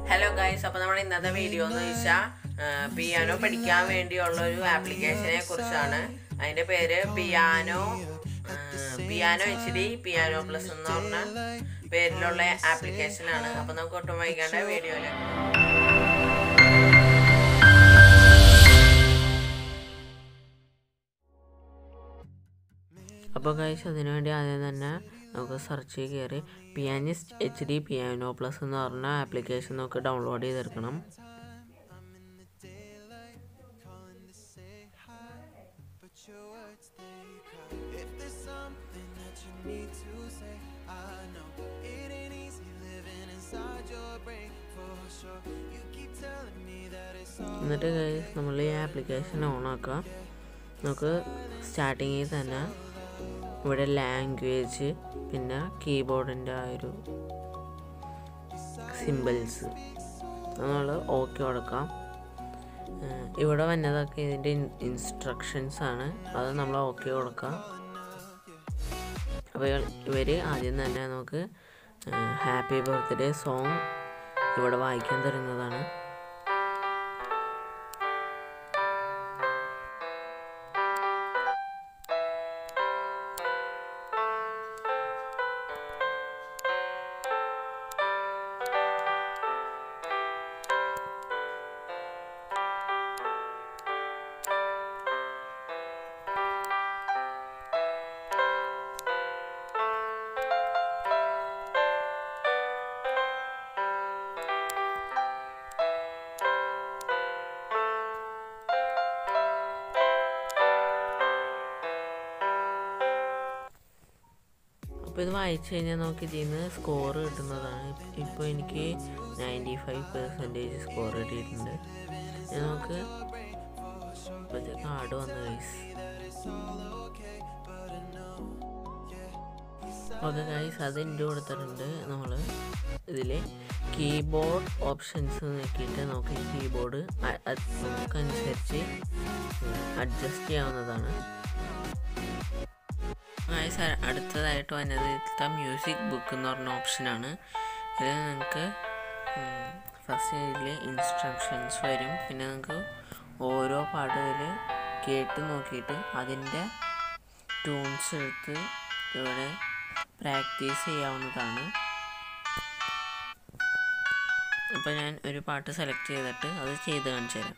Hello guys, അപ്പോൾ നമ്മൾ ഇന്നത്തെ വീഡിയോ എന്ന് വെച്ചാൽ പിയാനോ പഠിക്കാൻ വേണ്ടിയുള്ള ഒരു ആപ്ലിക്കേഷനെ കുറിച്ചാണ്. അതിന്റെ പേര് പിയാനോ HD പിയാനോ പ്ലസ് എന്ന് പറഞ്ഞ പേരിലുള്ള ആപ്ലിക്കേഷൻ ആണ്. അപ്പോൾ നമുക്ക് ഒട്ടും വൈകാണ്ട് വീഡിയോയിലേക്ക് അപ്പോൾ ഗൈസ് അതിനുവേണ്ടി ആദ്യം തന്നെ നമുക്ക് സെർച്ച് കയറി പിയാനിസ്റ്റ് HD പിയാനോ പ്ലസ് എന്ന് പറഞ്ഞ ആപ്ലിക്കേഷൻ നമുക്ക് ഡൗൺലോഡ് ചെയ്തെടുക്കണം. എന്നിട്ട് ഗൈസ് നമ്മൾ ഈ ആപ്ലിക്കേഷൻ ഓൺ ആക്കുക. നമുക്ക് സ്റ്റാർട്ടിങ്ങിൽ തന്നെ ഇവിടെ ലാംഗ്വേജ്, പിന്നെ കീബോർഡിൻ്റെ ആ ഒരു സിമ്പിൾസ് നമ്മൾ ഓക്കെ കൊടുക്കാം. ഇവിടെ വന്നതൊക്കെ ഇതിൻ്റെ ഇൻസ്ട്രക്ഷൻസ് ആണ്, അത് നമ്മൾ ഓക്കെ കൊടുക്കാം. അപ്പോൾ ഇവർ ആദ്യം തന്നെ നമുക്ക് ഹാപ്പി ബർത്ത്ഡേ സോങ് ഇവിടെ വായിക്കാൻ തരുന്നതാണ്. അപ്പോൾ ഇത് വായിച്ചു കഴിഞ്ഞാൽ നമുക്ക് ഇതിൽ നിന്ന് സ്കോർ കിട്ടുന്നതാണ്. ഇപ്പോൾ എനിക്ക് 95% സ്കോർ കിട്ടിയിട്ടുണ്ട്. നമുക്ക് കാർഡ് വന്നു ഗൈസ്. ഓക്കെ ഗൈസ്, അത് എൻ്റെ കൊടുത്തിട്ടുണ്ട്. നമ്മൾ ഇതിൽ കീബോർഡ് ഓപ്ഷൻസ് നോക്കിയിട്ട് നമുക്ക് കീബോർഡ് നമുക്കനുസരിച്ച് അഡ്ജസ്റ്റ് ചെയ്യാവുന്നതാണ്. അടുത്തതായിട്ട് വന്നത് ഇതിലത്തെ മ്യൂസിക് ബുക്ക് എന്ന് പറഞ്ഞ ഓപ്ഷനാണ്. ഇത് നിങ്ങൾക്ക് ഫസ്റ്റ് ഇതിൽ ഇൻസ്ട്രക്ഷൻസ് വരും. പിന്നെ നിങ്ങൾക്ക് ഓരോ പാട്ടുകൾ കേട്ട് നോക്കിയിട്ട് അതിൻ്റെ ട്യൂൺസ് എടുത്ത് ഇവിടെ പ്രാക്ടീസ് ചെയ്യാവുന്നതാണ്. അപ്പോൾ ഞാൻ ഒരു പാട്ട് സെലക്ട് ചെയ്തിട്ട് അത് ചെയ്ത് കാണിച്ചു തരാം.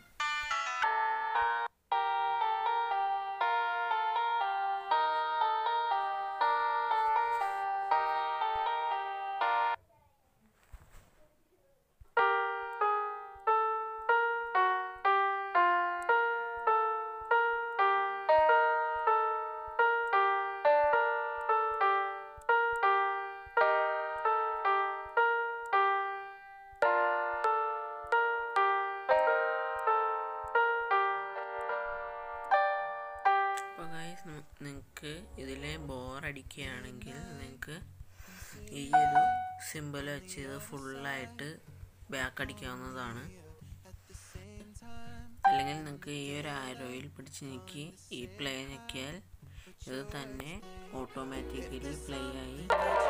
അപ്പോൾ ഗൈസ്, നിങ്ങൾക്ക് ഇതിൽ ബോറടിക്കുകയാണെങ്കിൽ നിങ്ങൾക്ക് ഈ ഒരു സിമ്പിൾ വെച്ച് ഇത് ഫുള്ളായിട്ട് ബാക്ക് അടിക്കാവുന്നതാണ്. അല്ലെങ്കിൽ നിങ്ങൾക്ക് ഈ ഒരു ആരോയിൽ പിടിച്ച് ഞെക്കി ഈ പ്ലേ ഞെക്കിയാൽ ഇത് തന്നെ ഓട്ടോമാറ്റിക്കലി പ്ലേ ആയി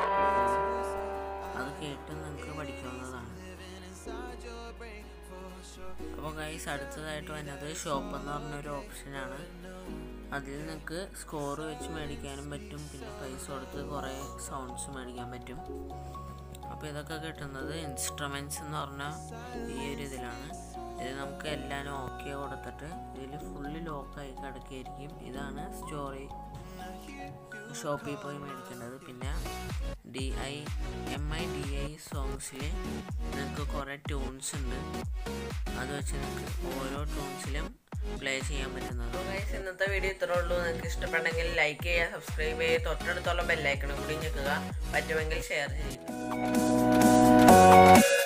അത് കേട്ട് നിങ്ങൾക്ക് പഠിക്കാവുന്നതാണ്. അപ്പോൾ ഗൈസ്, അടുത്തതായിട്ട് വന്നത് ഷോപ്പ് എന്ന് പറഞ്ഞൊരു ഓപ്ഷനാണ്. അതിൽ നിങ്ങൾക്ക് സ്കോർ വെച്ച് മേടിക്കാനും പറ്റും, പിന്നെ പൈസ കൊടുത്ത് കുറേ സൗണ്ട്സ് മേടിക്കാൻ പറ്റും. അപ്പോൾ ഇതൊക്കെ കിട്ടുന്നത് ഇൻസ്ട്രുമെൻറ്റ്സ് എന്ന് പറഞ്ഞാൽ ഈ ഒരു ഇതിലാണ്. ഇത് നമുക്ക് എല്ലാവരും ഓക്കെ കൊടുത്തിട്ട് ഇതിൽ ഫുള്ള് ലോക്കായി കിടക്കുകയായിരിക്കും. ഇതാണ് ഷോപ്പിൽ പോയി മേടിക്കേണ്ടത്. പിന്നെ MIDI സോങ്സിൽ നിങ്ങൾക്ക് കുറേ ട്യൂൺസ് ഉണ്ട്. അത് വെച്ച് നിങ്ങൾക്ക് ഓരോ ട്യൂൺസിലും പ്ലേ ചെയ്യാൻ പറ്റുന്നത്. ഗൈസ്, ഇന്നത്തെ വീഡിയോ ഇത്രേ ഉള്ളൂ. നിങ്ങൾക്ക് ഇഷ്ടപ്പെട്ടെങ്കിൽ ലൈക്ക് ചെയ്യുക, സബ്സ്ക്രൈബ് ചെയ്യുക, തൊട്ടടുത്തുള്ള ബെല്ലൈക്കണും കൂടി ഞെക്കുക, പറ്റുമെങ്കിൽ ഷെയർ ചെയ്യുക.